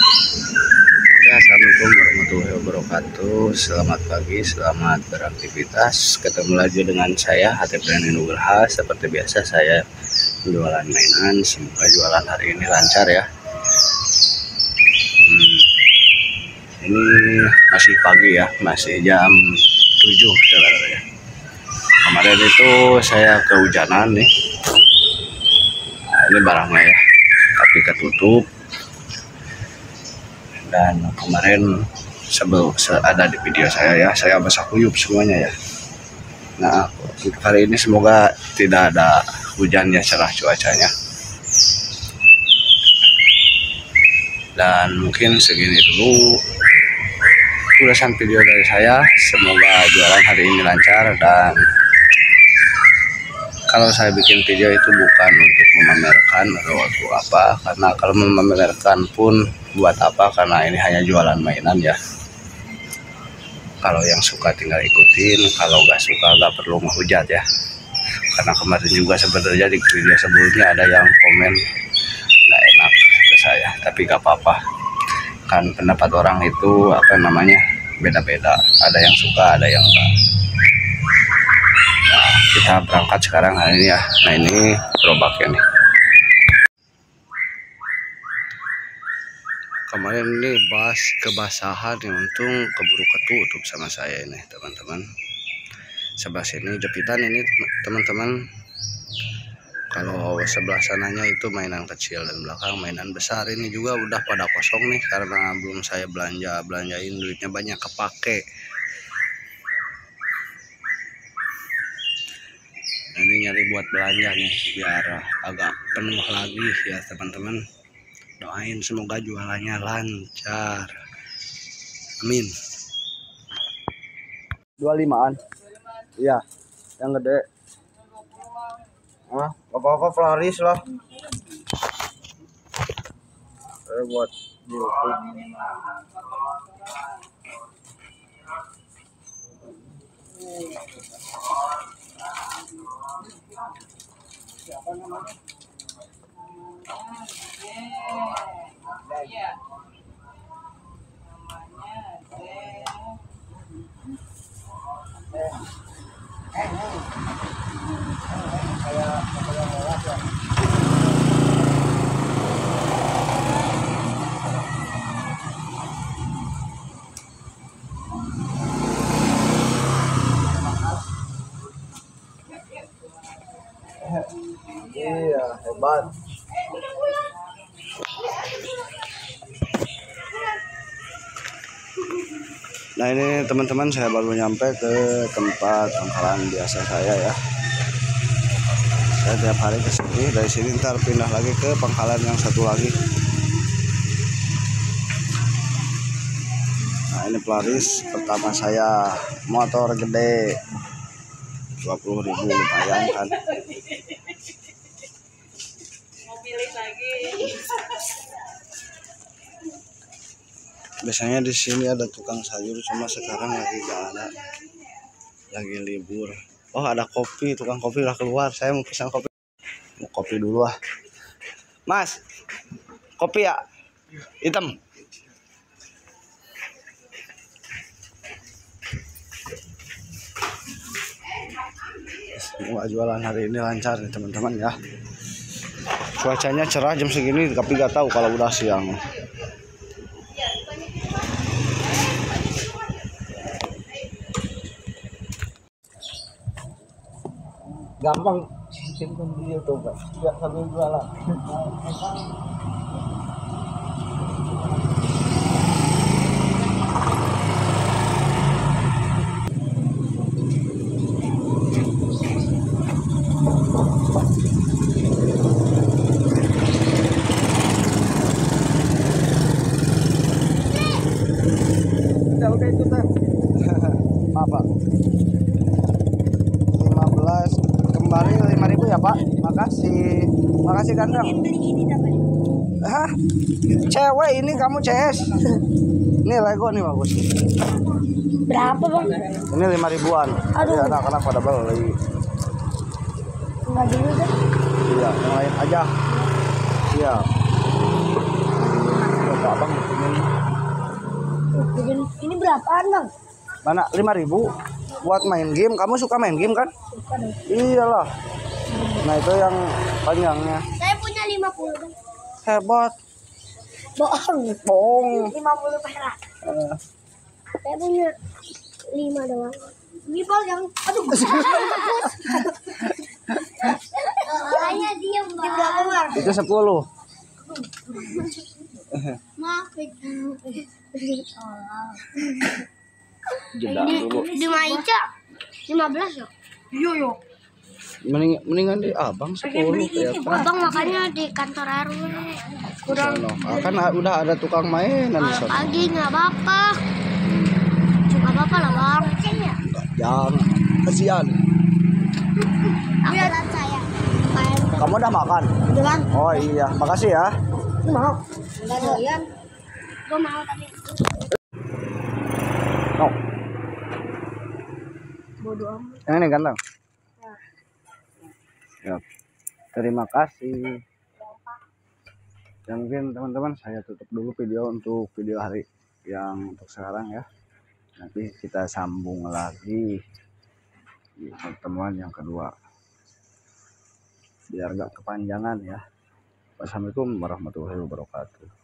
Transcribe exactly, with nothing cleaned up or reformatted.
Assalamualaikum warahmatullahi wabarakatuh. Selamat pagi, selamat beraktivitas. Ketemu lagi dengan saya Hatip Brand Nugraha. Seperti biasa saya jualan mainan. Semoga jualan hari ini lancar ya. hmm, Ini masih pagi ya, masih jam tujuh ya. Kemarin itu saya kehujanan nih. Nah, ini barangnya ya, tapi ketutup. Dan kemarin sebelum ada di video saya ya, saya basah kuyup semuanya ya. Nah, untuk hari ini semoga tidak ada hujan ya, cerah cuacanya. Dan mungkin segini dulu ulasan video dari saya. Semoga jualan hari ini lancar, dan kalau saya bikin video itu bukan untuk memamerkan atau untuk apa, karena kalau memamerkan pun buat apa, karena ini hanya jualan mainan ya. Kalau yang suka tinggal ikutin, kalau nggak suka nggak perlu menghujat ya. Karena kemarin juga sebenarnya di video sebelumnya ada yang komen nggak enak ke saya, tapi nggak apa-apa, kan pendapat orang itu apa namanya beda-beda, ada yang suka ada yang enggak. Nah, kita berangkat sekarang hari ini ya. Nah, ini gerobaknya nih. Kemarin ini bas kebasahan yang untung keburu ketutup sama saya ini teman-teman. Sebelah sini jepitan ini teman-teman. Kalau sebelah sananya itu mainan kecil, dan belakang mainan besar. Ini juga udah pada kosong nih karena belum saya belanja belanjain, duitnya banyak kepake. Ini nyari buat belanja nih biar agak penuh lagi ya teman-teman. Doain semoga jualannya lancar, amin. Dua limaan, iya, yang gede. Ah, apa-apa pelaris lah. Saya buat di YouTube. Siapa namanya? Iya. Iya, hebat. Nah, ini teman-teman saya baru nyampe ke tempat pangkalan biasa saya ya. Saya tiap hari ke sini, dari sini ntar pindah lagi ke pangkalan yang satu lagi. Nah, ini pelaris pertama saya, motor gede dua puluh ribu, lumayan kan. Biasanya di sini ada tukang sayur, cuma sekarang lagi gak ada, lagi libur. Oh, ada kopi, tukang kopi udah keluar. Saya mau pesan kopi. Mau kopi dulu ah. Mas, kopi ya? Hitam. Semoga jualan hari ini lancar nih teman-teman ya. Cuacanya cerah jam segini, tapi gak tahu kalau udah siang. Gampang simpen di YouTube ya, sambil jualan. Udah udah itu teh. Apa? lima belas kembali lima ribu ya Pak. Makasih. Makasih gandeng. Hah? Cewek ini kamu C S. Ini Lego nih bagus. Berapa Bang? Ini lima ribuan. Aduh. Ini anak-anak pada beli. Enggak dulu deh. Iya, yang lain aja. Iya. Coba Abang Ini berapaan bang? Mana lima ribu buat main game. Kamu suka main game kan? Suka dong. Iyalah. Nah itu yang panjangnya. Saya punya lima puluh bang. Hebat. Bohong. Bohong. lima puluh perak. Eh, Saya punya lima doang. Ini bang yang, aduh. Makanya diem bang. Di berapa bang? itu sepuluh. Maaf itu. Jeda dulu. Di Maica lima belas ya? Iya yo. Mending, mendingan di abang sepuluh ya kan. Abang makanya di kantor R W. Kurang. Ah, kan udah ada tukang mainan di Kalau sana. pagi nggak apa-apa. Nggak apa-apa lah bang. Jangan kasihan. Lihat saya. Kamu udah makan? Udah bang. Oh iya, makasih ya. Lu mau? Enggak doyan. Gua mau tapi. No. Bodoh amat. Yang ini ganteng. Ya. Terima kasih. Ya mungkin teman-teman saya tutup dulu video untuk video hari yang untuk sekarang ya. Nanti kita sambung lagi di pertemuan yang kedua. Biar gak kepanjangan ya. Wassalamualaikum warahmatullahi wabarakatuh.